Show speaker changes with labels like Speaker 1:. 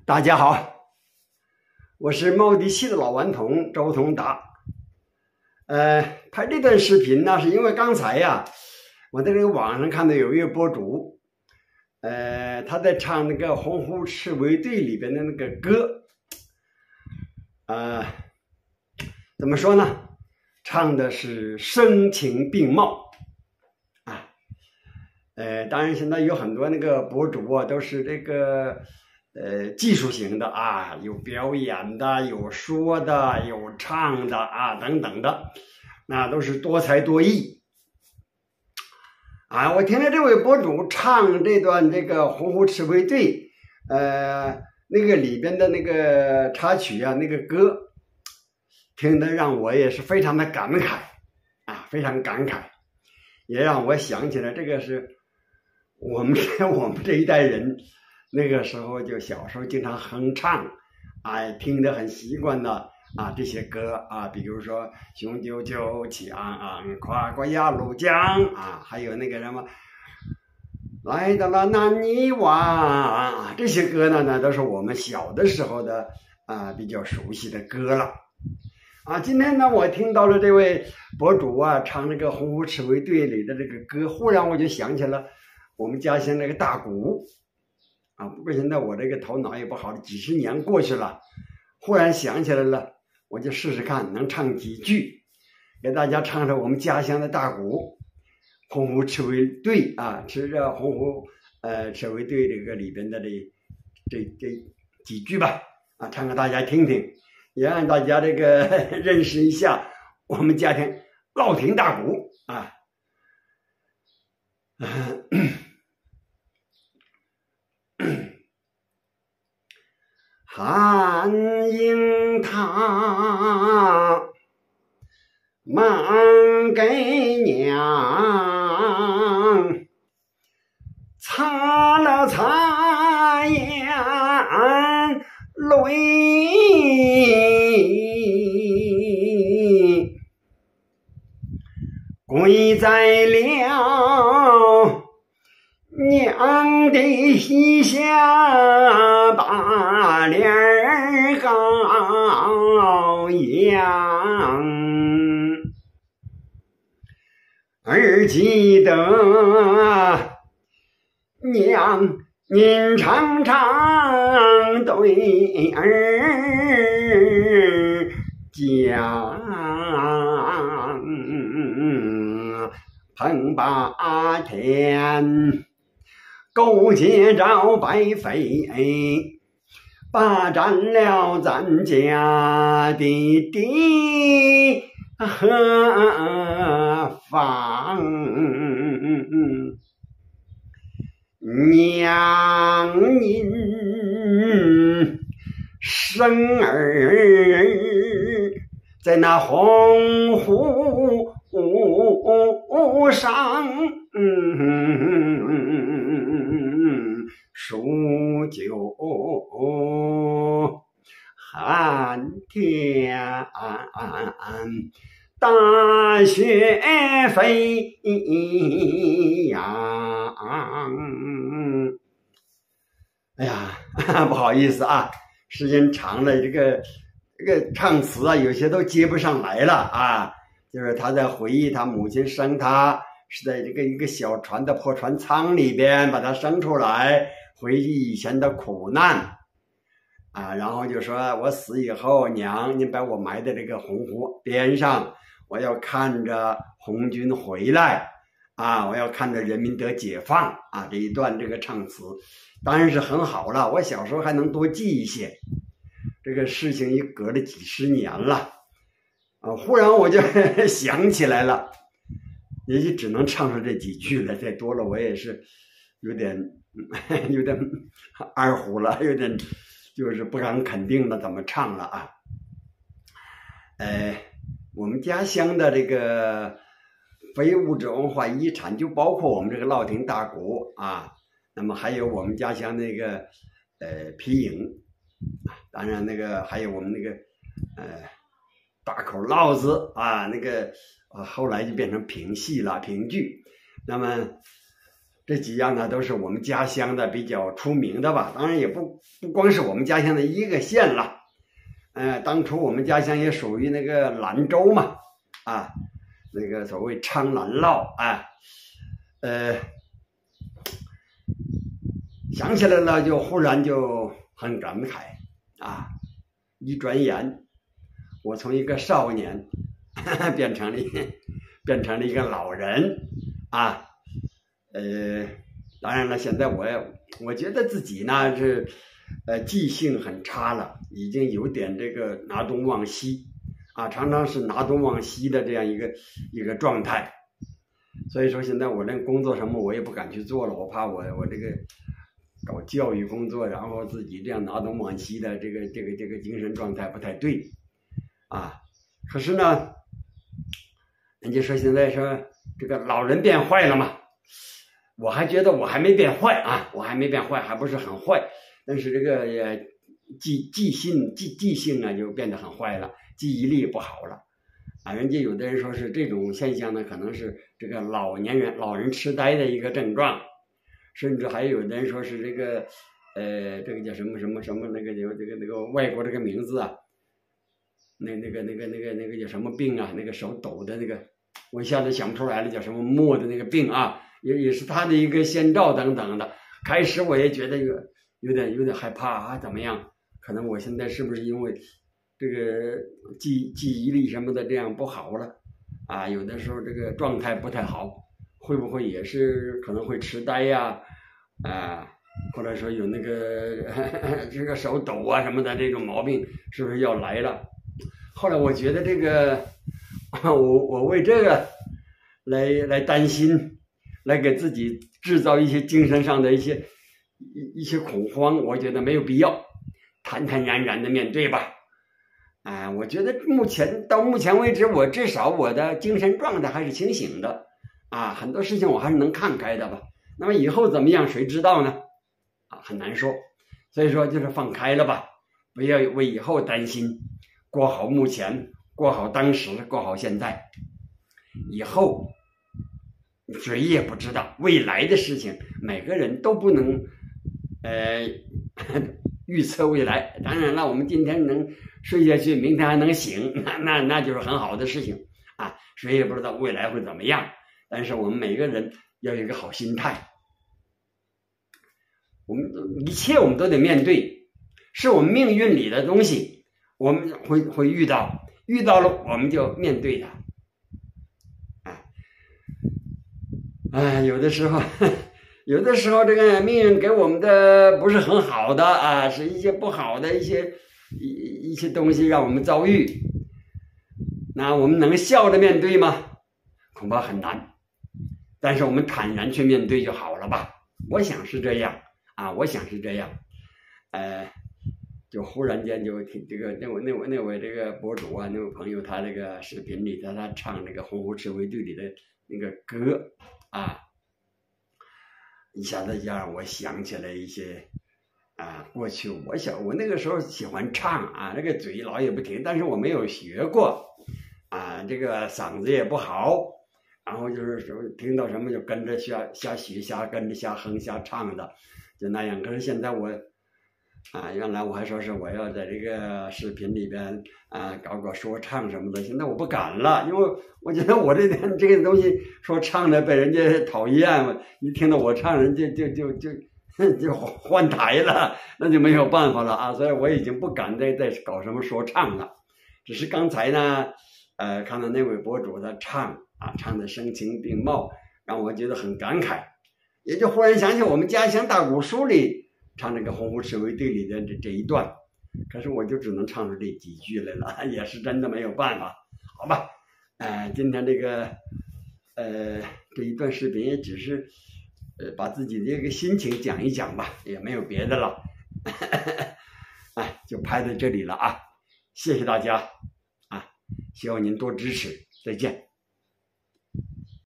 Speaker 1: 大家好，我是茂迪系的老顽童周同达。拍这段视频呢，是因为刚才我在这个网上看到有一个博主，他在唱那个《洪湖赤卫队》里边的那个歌，怎么说呢？唱的是声情并茂啊。当然现在有很多那个博主都是这个技术型的有表演的，有说的，有唱的等等的，那都是多才多艺我听了这位博主唱这段这个《洪湖赤卫队》那个里边的那个插曲那个歌，听得让我也是非常的感慨非常感慨，也让我想起来这个是我们这一代人那个时候就小时候经常哼唱听得很习惯的这些歌比如说雄赳赳气昂昂跨过鸭绿江还有那个什么来到了南泥湾这些歌呢都是我们小的时候的比较熟悉的歌了今天呢我听到了这位博主唱这个《洪湖赤卫队》里的这个歌，忽然我就想起了我们家乡那个大鼓不过现在我这个头脑也不好了，几十年过去了，忽然想起来了，我就试试看能唱几句，给大家唱唱我们家乡的大鼓《洪湖赤卫队》吃着洪湖赤卫队这个里边的这几句吧唱给大家听听，也让大家这个认识一下我们家乡乐亭大鼓寒樱桃满给娘，擦了擦眼泪，跪在了娘的膝下，把脸羔羊，儿记得娘您常常对儿讲，彭八天勾结着白匪，霸占了咱家的地和房，娘您生儿在那洪湖上数九寒天，大雪飞扬。哎呀，不好意思时间长了，这个唱词有些都接不上来了就是他在回忆他母亲生他是在这个一个小船的破船舱里边把他生出来，回忆以前的苦难然后就说我死以后，娘您把我埋在这个洪湖边上，我要看着红军回来我要看着人民得解放这一段这个唱词当然是很好了，我小时候还能多记一些，这个事情也隔了几十年了忽然我就想起来了，也就只能唱出这几句了，再多了我也是有点二胡了，有点就是不敢肯定的怎么唱了我们家乡的这个非物质文化遗产就包括我们这个乐亭大鼓那么还有我们家乡那个皮影当然那个还有我们那个大口烙子那个后来就变成评戏了，评剧。那么这几样呢都是我们家乡的比较出名的吧，当然也不光是我们家乡的一个县了。当初我们家乡也属于那个兰州嘛，啊，那个所谓昌兰烙啊，想起来了就忽然就很感慨啊，一转眼我从一个少年变成了一个老人啊。当然了，现在我觉得自己呢是记性很差了，已经有点这个拿东忘西啊，常常是拿东忘西的这样一个状态。所以说现在我连工作什么我也不敢去做了，我怕我这个搞教育工作，然后自己这样拿东忘西的这个精神状态不太对啊。可是呢，人家说现在说这个老人变坏了嘛，我还觉得我还没变坏啊，我还没变坏，还不是很坏，但是这个记性啊就变得很坏了，记忆力不好了啊。人家有的人说是这种现象呢，可能是这个老人痴呆的一个症状，甚至还有的人说是这个这个叫什么那个有那个外国这个名字啊，那个叫什么病啊，那个手抖的那个，我一下子想不出来了，叫什么墨的那个病啊，也是他的一个先兆等等的。开始我也觉得有点害怕啊，怎么样？可能我现在是不是因为这个记忆力什么的这样不好了啊？有的时候这个状态不太好，会不会也是可能会痴呆呀？或者说有那个这个手抖啊什么的这种毛病，是不是要来了？后来我觉得这个，我为这个来担心，来给自己制造一些精神上的一些恐慌，我觉得没有必要，坦坦然然的面对吧。我觉得到目前为止，我至少我的精神状态还是清醒的啊，很多事情我还是能看开的吧。那么以后怎么样，谁知道呢？很难说。所以说就是放开了吧，不要为以后担心，过好目前，过好当时，过好现在。以后谁也不知道未来的事情，每个人都不能预测未来。当然了，我们今天能睡下去，明天还能醒，那就是很好的事情啊。谁也不知道未来会怎么样，但是我们每个人要有一个好心态。一切我们都得面对，是我们命运里的东西，我们会遇到了我们就面对它。有的时候这个命运给我们的不是很好的啊，是一些不好的一些东西让我们遭遇。那我们能笑着面对吗？恐怕很难，但是我们坦然去面对就好了吧。我想是这样。就忽然间就听这个那位这个博主啊，那位朋友，他这个视频里他唱那个《洪湖赤卫队》里的那个歌啊，一下子就让我想起来一些过去我那个时候喜欢唱啊，那个嘴老也不停，但是我没有学过啊，这个嗓子也不好，然后就是说听到什么就跟着瞎学跟着瞎哼瞎唱的。就那样，可是现在我原来我还说是我要在这个视频里边搞说唱什么的，现在我不敢了，因为我觉得我这个东西说唱的被人家讨厌，一听到我唱，人家就换台了，那就没有办法了啊！所以我已经不敢再搞什么说唱了。只是刚才呢，看到那位博主他唱的声情并茂，让我觉得很感慨。也就忽然想起我们家乡大鼓书里唱那个《洪湖赤卫队》里的这一段，可是我就只能唱出这几句来了，也是真的没有办法，好吧？今天这个这一段视频也只是把自己的这个心情讲一讲吧，也没有别的了，就拍在这里了啊！谢谢大家啊，希望您多支持，再见。